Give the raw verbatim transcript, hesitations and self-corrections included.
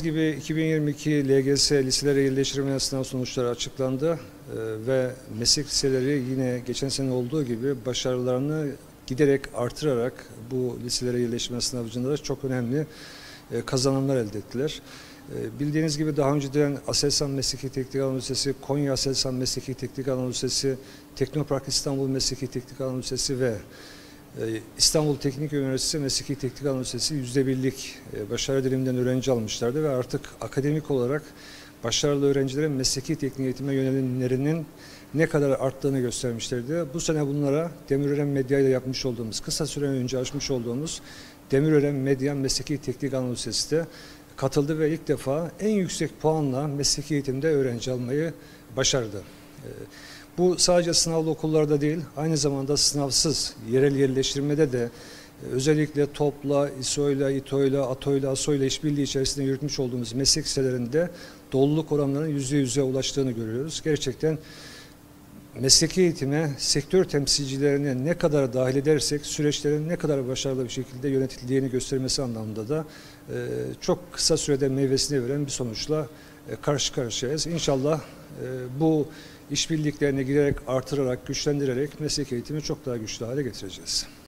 Bildiğiniz gibi iki bin yirmi iki L G S liselere yerleştirme sınav sonuçları açıklandı ee, ve meslek liseleri yine geçen sene olduğu gibi başarılarını giderek artırarak bu liselere yerleştirme sınavında çok önemli e, kazanımlar elde ettiler. E, bildiğiniz gibi daha önceden Aselsan Mesleki Teknik Anadolu Lisesi, Konya Aselsan Mesleki Teknik Anadolu Lisesi, Teknopark İstanbul Mesleki Teknik Anadolu Lisesi ve İstanbul Teknik Üniversitesi Mesleki Teknik Anadolu Lisesi yüzde birlik başarı diliminden öğrenci almışlardı ve artık akademik olarak başarılı öğrencilerin mesleki teknik eğitime yönelimlerinin ne kadar arttığını göstermişlerdi. Bu sene bunlara Demirören Medya ile yapmış olduğumuz, kısa süre önce açmış olduğumuz Demirören Medya Mesleki Teknik Anadolu Lisesi de katıldı ve ilk defa en yüksek puanla mesleki eğitimde öğrenci almayı başardı. Bu sadece sınavlı okullarda değil, aynı zamanda sınavsız yerel yerleştirmede de özellikle TOP'la, İSO'yla, İTO'yla, ATO'yla, ASO'yla işbirliği içerisinde yürütmüş olduğumuz meslek liselerinde doluluk oranlarının yüzde yüze ulaştığını görüyoruz. Gerçekten mesleki eğitime sektör temsilcilerine ne kadar dahil edersek süreçlerin ne kadar başarılı bir şekilde yönetildiğini göstermesi anlamında da e, çok kısa sürede meyvesini veren bir sonuçla e, karşı karşıyayız. İnşallah e, bu işbirliklerini giderek artırarak, güçlendirerek meslek eğitimi çok daha güçlü hale getireceğiz.